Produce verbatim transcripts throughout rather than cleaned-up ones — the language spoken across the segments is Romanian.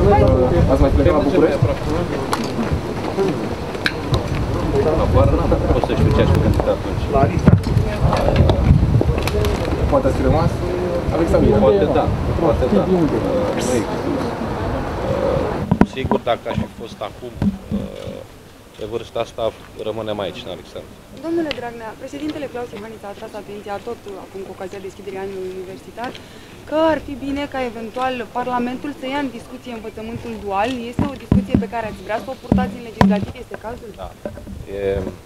Ați mai plecat la București? Afară n-am fost să știu ce aș fi gândit atunci. Poate ați fi rămas Alexandria? Poate da, poate da. Sigur, dacă aș fi fost acum pe vârsta asta, rămânem aici, în Alexandria. Domnule Dragnea, președintele Claus Iohannis a atras atenția tot acum cu ocazia deschiderii anului universitar că ar fi bine ca eventual Parlamentul să ia în discuție învățământul dual. Este o discuție pe care ați vrea să o purtați în legislativ? Este cazul? Da. E...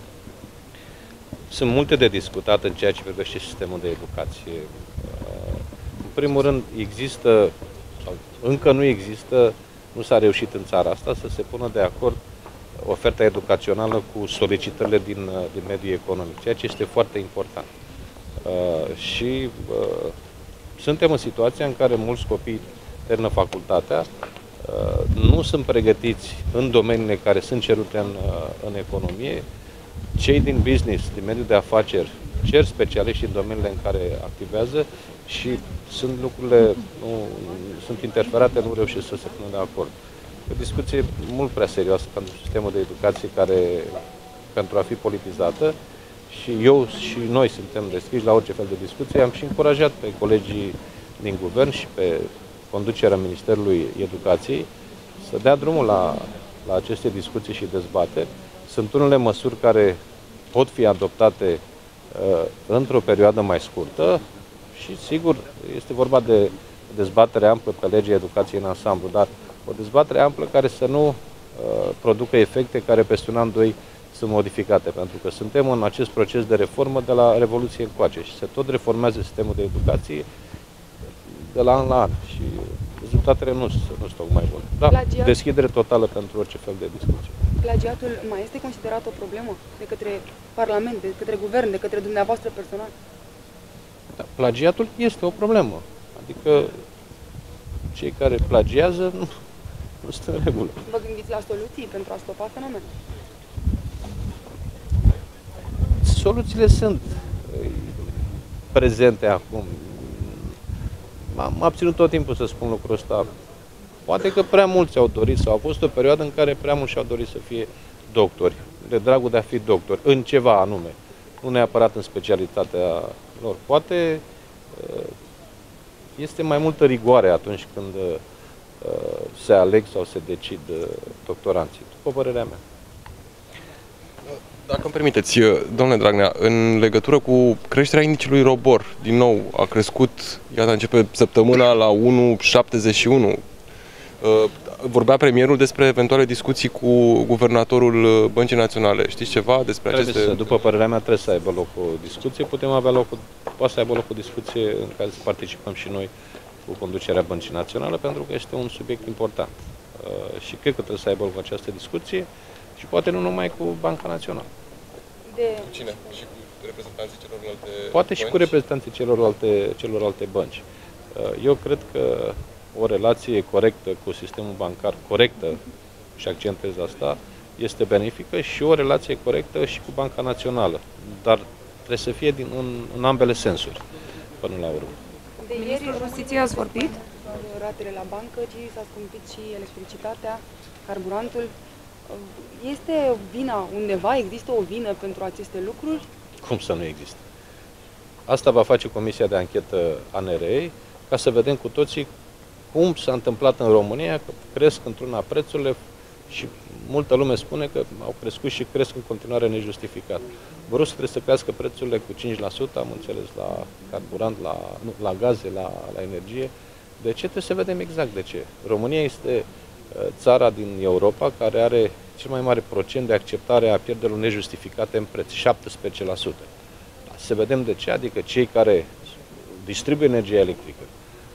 Sunt multe de discutat în ceea ce privește sistemul de educație. În primul rând, există, sau încă nu există, nu s-a reușit în țara asta să se pună de acord oferta educațională cu solicitările din, din mediul economic, ceea ce este foarte important. Uh, și uh, suntem în situația în care mulți copii termină facultatea, uh, nu sunt pregătiți în domeniile care sunt cerute în, uh, în economie. Cei din business, din mediul de afaceri, cer specialiști în domeniile în care activează și sunt lucrurile, nu, sunt interferate, nu reușesc să se pună de acord. O discuție mult prea serioasă pentru sistemul de educație care, pentru a fi politizată, și eu și noi suntem deschiși la orice fel de discuție. Am și încurajat pe colegii din guvern și pe conducerea Ministerului Educației să dea drumul la, la aceste discuții și dezbateri. Sunt unele măsuri care pot fi adoptate uh, într-o perioadă mai scurtă și, sigur, este vorba de dezbatere amplă pe legea educației în ansamblu, dar o dezbatere amplă care să nu uh, producă efecte care peste un an, doi sunt modificate, pentru că suntem în acest proces de reformă de la Revoluție încoace și se tot reformează sistemul de educație de la an la an și rezultatele nu, nu sunt tocmai bune. Da, Plagiat. Deschidere totală pentru orice fel de discuție. Plagiatul mai este considerat o problemă de către Parlament, de către Guvern, de către dumneavoastră personal? Da, plagiatul este o problemă. Adică cei care plagiază nu, nu sunt în regulă. Vă gândiți la soluții pentru a stopa fenomenul? Soluțiile sunt prezente acum. M-am abținut tot timpul să spun lucrul ăsta. Poate că prea mulți au dorit, sau a fost o perioadă în care prea mulți și-au dorit să fie doctori, de dragul de a fi doctor, în ceva anume, nu neapărat în specialitatea lor. Poate este mai multă rigoare atunci când se aleg sau se decid doctoranții, după părerea mea. Dacă îmi permiteți, domnule Dragnea, în legătură cu creșterea indicului ROBOR, din nou a crescut, iată, începe săptămâna la unu virgulă șaptezeci și unu. Vorbea premierul despre eventuale discuții cu guvernatorul Băncii Naționale. Știți ceva despre trebuie aceste... Să, după părerea mea, trebuie să aibă loc o discuție. Putem avea loc, poate să aibă loc o discuție în care să participăm și noi cu conducerea Băncii Naționale, pentru că este un subiect important. Și cred că trebuie să aibă loc această discuție și poate nu numai cu Banca Națională. De... Cu cine? Și cu reprezentanții celorlalte Poate bănci? Și cu reprezentanții celorlalte, celorlalte bănci. Eu cred că o relație corectă cu sistemul bancar, corectă, și accentez asta, este benefică, și o relație corectă și cu Banca Națională. Dar trebuie să fie din, în, în ambele sensuri, până la urmă. De ieri, Justiției ați vorbit? Ratele la bancă, ci s-a scumpit și electricitatea, carburantul. Este vina undeva? Există o vină pentru aceste lucruri? Cum să nu există? Asta va face Comisia de Anchetă a N R E, ca să vedem cu toții cum s-a întâmplat în România, că cresc într-una prețurile și multă lume spune că au crescut și cresc în continuare nejustificat. Vor să trebuie să crească prețurile cu cinci la sută, am înțeles, la carburant, la, nu, la gaze, la, la energie. De ce? Trebuie să vedem exact de ce. România este țara din Europa care are cel mai mare procent de acceptare a pierderilor nejustificate în preț, șaptesprezece la sută. Să vedem de ce, adică cei care distribuie energie electrică,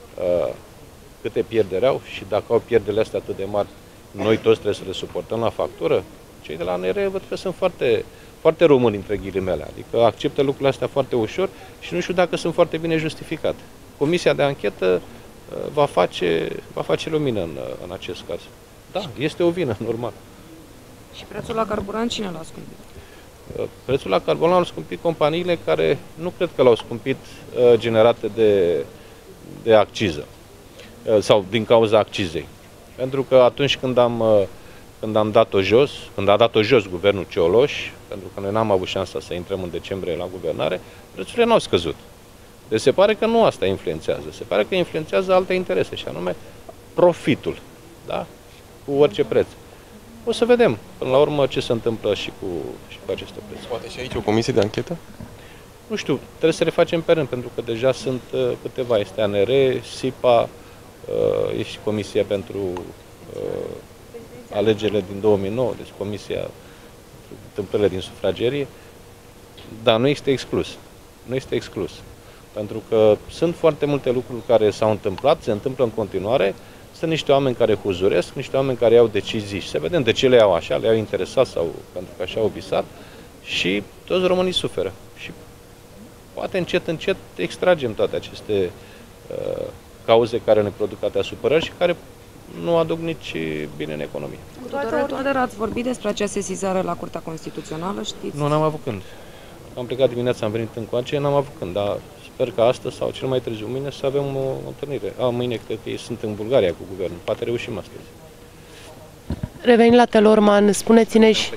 câte pierderi au și dacă au pierderile astea atât de mari, noi toți trebuie să le suportăm la factură. Cei de la N R E văd că sunt foarte, foarte români, între ghilimele, adică acceptă lucrurile astea foarte ușor și nu știu dacă sunt foarte bine justificate. Comisia de anchetă va face, va face lumină în, în acest caz. Da, este o vină, normal. Și prețul la carburant cine l-a scumpit? Prețul la carburant l-au scumpit companiile care nu cred că l-au scumpit uh, generate de, de acciză uh, sau din cauza accizei. Pentru că atunci când am, când am dat-o jos, când a dat-o jos guvernul Cioloș, pentru că noi n-am avut șansa să intrăm în decembrie la guvernare, prețurile n-au scăzut. Deci se pare că nu asta influențează, se pare că influențează alte interese, și anume profitul, da? Cu orice preț. O să vedem, până la urmă, ce se întâmplă și cu, și cu aceste prețuri. Poate și aici o comisie de anchetă? Nu știu, trebuie să le facem pe rând, pentru că deja sunt uh, câteva. Este A N R, SIPA, uh, este și Comisia pentru uh, alegerile din două mii nouă, deci Comisia pentru întâmplările din sufragerie. Dar nu este exclus. Nu este exclus. Pentru că sunt foarte multe lucruri care s-au întâmplat, se întâmplă în continuare. Sunt niște oameni care huzuresc, niște oameni care iau decizii și să vedem de ce le iau așa, le iau interesat sau pentru că așa au visat, și toți românii suferă. Și poate încet, încet extragem toate aceste uh, cauze care ne produc atâtea supărări și care nu aduc nici bine în economie. Doctor Toader, ați vorbit despre acea sesizare la Curtea Constituțională, știți? Nu, n-am avut când. Am plecat dimineața, am venit încoace, n-am avut când, dar sper că astăzi sau cel mai târziu mâine să avem o, o întâlnire. A, mâine cred că ei sunt în Bulgaria cu guvernul, poate reușim astăzi. Revenind la Telorman, spuneți-ne și,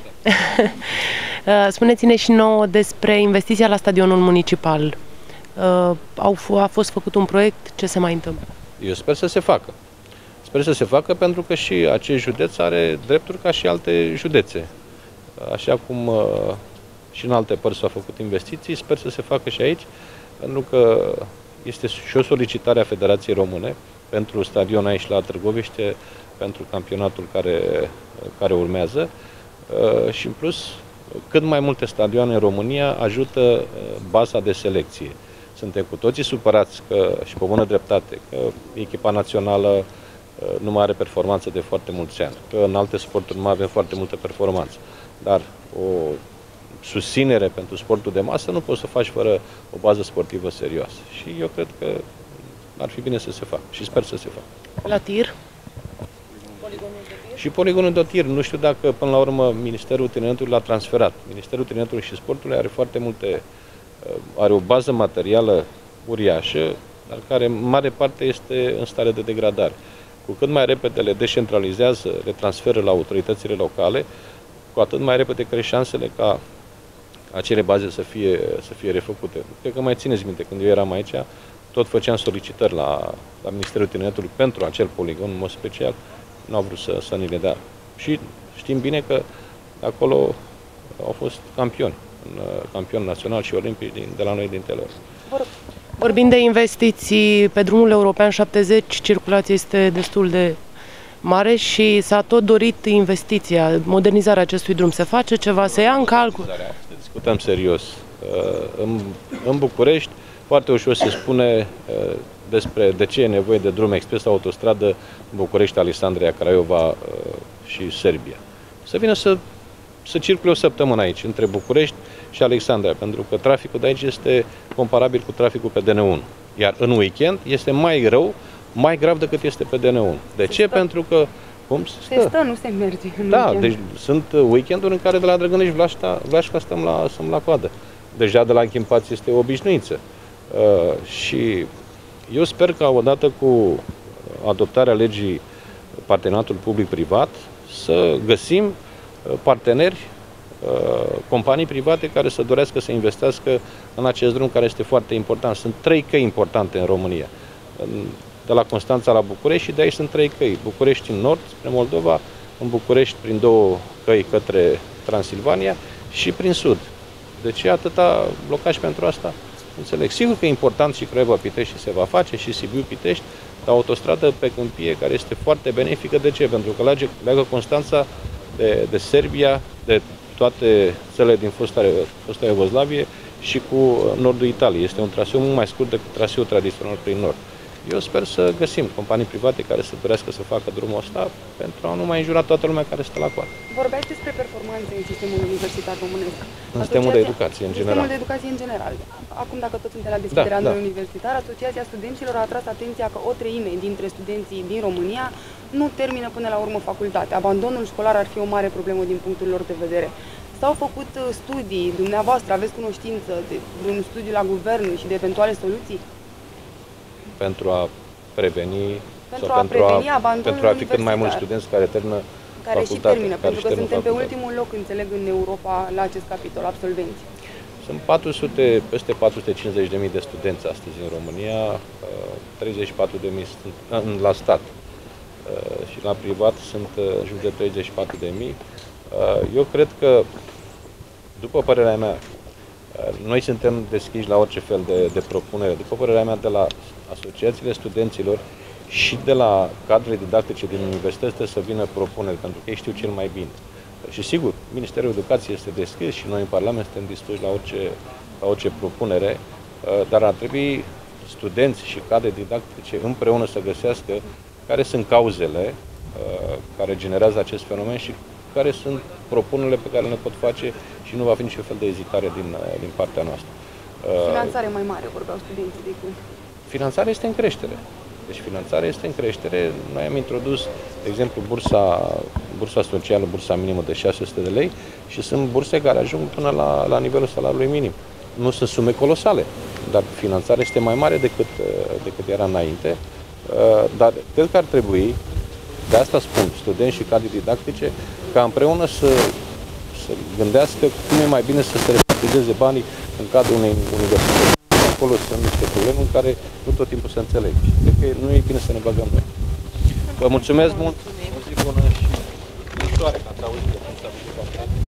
spuneți-ne și nouă despre investiția la stadionul municipal. Au, a fost făcut un proiect, ce se mai întâmplă? Eu sper să se facă. Sper să se facă pentru că și acest județ are drepturi ca și alte județe. Așa cum uh, și în alte părți s-au făcut investiții, sper să se facă și aici, pentru că este și o solicitare a Federației Române pentru stadion aici la Târgoviște, pentru campionatul care, care urmează. Uh, și în plus, cât mai multe stadioane în România ajută uh, baza de selecție. Suntem cu toții supărați că, și pe bună dreptate, că echipa națională nu mai are performanță de foarte mulți ani, că în alte sporturi nu mai avem foarte multă performanță. Dar o susținere pentru sportul de masă nu poți să faci fără o bază sportivă serioasă. Și eu cred că ar fi bine să se facă și sper să se facă. La tir? Și poligonul de tir, nu știu dacă până la urmă Ministerul Tineretului l-a transferat. Ministerul Tineretului și Sportului are foarte multe, are o bază materială uriașă, dar care în mare parte este în stare de degradare. Cu cât mai repede le descentralizează, le transferă la autoritățile locale, cu atât mai repede crește șansele ca acele baze să fie, să fie refăcute. Cred că mai țineți minte, când eu eram aici, tot făceam solicitări la, la Ministerul Tineretului pentru acel poligon, în mod special, nu au vrut să, să ni le dea. Și știm bine că acolo au fost campioni, campioni naționali și olimpici din, de la noi din Telor. Vorbind de investiții, pe drumul european șaptezeci, circulația este destul de mare și s-a tot dorit investiția, modernizarea acestui drum. Se face ceva, se ia în calcul? Discutăm serios. În, în București, foarte ușor se spune despre de ce e nevoie de drum expres, autostradă București, Alexandria, Craiova și Serbia. Să vină să, să circule o săptămână aici, între București și Alexandria, pentru că traficul de aici este comparabil cu traficul pe D N unu. Iar în weekend este mai rău, mai grav decât este pe D N unu. De ce? Stă. Pentru că cum se stă? Se stă, nu se merge în Da, weekend. deci sunt weekenduri în care de la Drăgănești Vlașca, Vlașca stăm la, stăm la coadă. Deja de la Închimpați este o obișnuință. Uh, și eu sper că odată cu adoptarea legii parteneriatul public-privat să găsim parteneri, companii private care să dorească să investească în acest drum care este foarte important. Sunt trei căi importante în România. De la Constanța la București și de aici sunt trei căi. București în nord, spre Moldova, în București prin două căi către Transilvania și prin sud. De ce atâta blocaj pentru asta? Înțeleg. Sigur că e important și Craiova-Pitești se va face și Sibiu-Pitești, dar autostradă pe câmpie care este foarte benefică. De ce? Pentru că leagă, leagă Constanța de, de Serbia, de toate țările din fosta, fosta Iugoslavie și cu nordul Italiei. Este un traseu mult mai scurt decât traseul tradițional prin nord. Eu sper să găsim companii private care să dorească să facă drumul ăsta pentru a nu mai înjura toată lumea care stă la coadă. Vorbeați despre performanțe în sistemul universitar românesc. În sistemul de educație, în general. Sistemul de educație în general. Acum, dacă tot suntem la deschiderea da, anului da. universitar, Asociația Studenților a atras atenția că o treime dintre studenții din România nu termină până la urmă facultatea. Abandonul școlar ar fi o mare problemă din punctul lor de vedere. S-au făcut studii, dumneavoastră aveți cunoștință de un studiu la guvern și de eventuale soluții? Pentru a preveni Pentru sau a pentru preveni a, abandonul pentru a fi cât mai mulți universitar. studenți care termină Care și facultatea, termină, care pentru și că termină suntem pe facultatea. ultimul loc, înțeleg, în Europa la acest capitol, absolvenți. Sunt patru sute, peste patru sute cincizeci de mii de studenți astăzi în România, treizeci și patru de mii sunt la stat și la privat sunt în jur de treizeci și patru de mii. Eu cred că, după părerea mea, noi suntem deschiși la orice fel de, de propunere. După părerea mea, de la asociațiile studenților și de la cadrele didactice din universități trebuie să vină propuneri, pentru că ei știu cel mai bine. Și sigur, Ministerul Educației este deschis și noi în Parlament suntem dispuși la orice, la orice propunere, dar ar trebui studenți și cadre didactice împreună să găsească care sunt cauzele care generează acest fenomen și care sunt propunerile pe care le pot face și nu va fi niciun fel de ezitare din, din partea noastră. Finanțare mai mare, vorbeau studenții de cum. Finanțarea este în creștere. Deci finanțarea este în creștere. Noi am introdus, de exemplu, bursa, bursa socială, bursa minimă de șase sute de lei și sunt burse care ajung până la, la nivelul salariului minim. Nu sunt sume colosale, dar finanțarea este mai mare decât, decât era înainte. Dar cred că ar trebui, de asta spun, studenți și cadre didactice, ca împreună să, să gândească cum e mai bine să se repartizeze banii în cadrul unei universități. Acolo sunt niște probleme în care nu tot timpul se înțeleg. Cred că nu e bine să ne băgăm noi. Vă mulțumesc mult, o zi bună și viitoare, că ați auzit de cum s-a